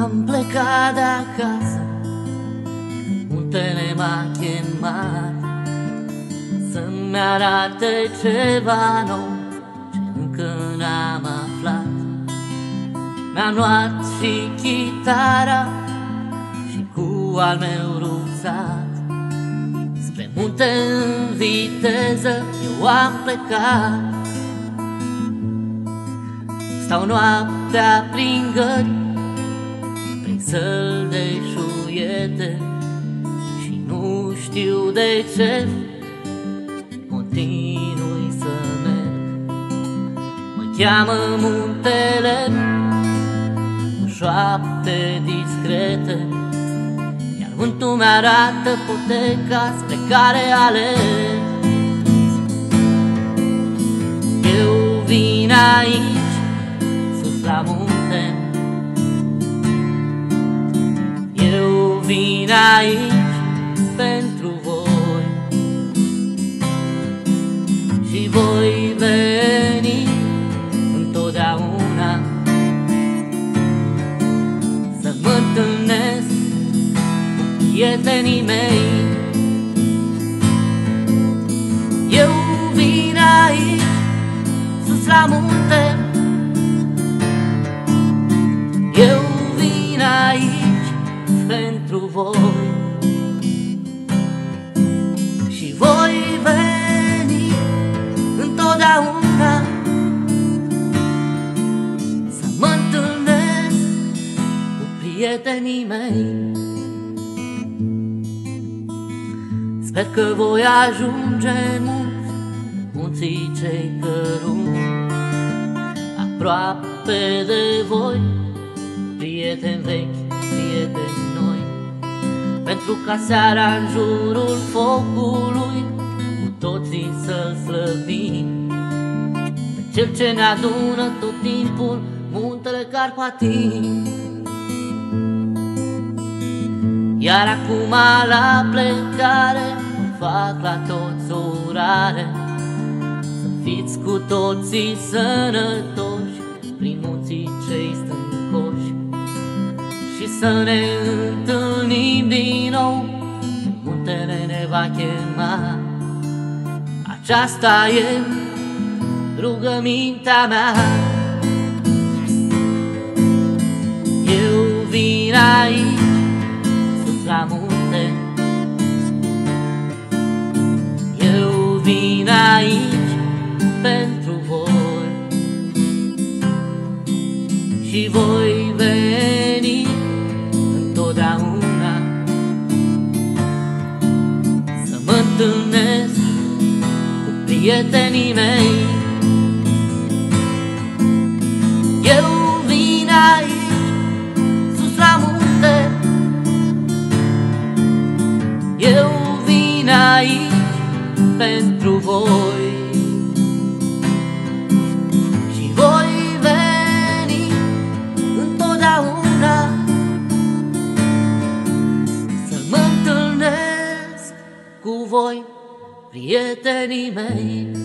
Am plecat de acasă, muntele m-a chemat să-mi arate ceva nou ce încă n-am aflat. Mi-am luat și chitara și cu al meu rucsac, spre munte în viteză eu am plecat. Stau noaptea prin gări, prin săli de șuiete, și nu știu de ce continui să merg. Mă cheamă muntele cu șoapte discrete, iar vântul mi-arată poteca spre care alerg. Eu vin aici, sus la munte, eu vin aici pentru voi și voi veni întotdeauna să mă întâlnesc cu prietenii mei. Eu vin aici, sus la munte, eu vin aici pentru voi și voi veni întotdeauna să mă întâlnesc cu prietenii mei. Sper că voi ajunge în munții cei căruni, aproape de voi, prieteni vechi, prieteni noi, pentru ca seara în jurul focului cu toții să-L slăvim pe Cel ce ne adună tot timpul muntele Carpatin. Iar acum la plecare mă fac la toți o urare, să fiți cu toții sănătoși prin munții cei stâncoși și să ne întâlnim din nou când muntele ne va chema. Aceasta e rugămintea mea. Eu vin aici, sus la munte, eu vin aici pentru voi și voi veni întotdeauna să mă întâlnesc cu prietenii mei. Eu vin aici, sus la munte, eu vin aici pentru voi și voi veni întotdeauna să mă întâlnesc cu voi, prietenii mei.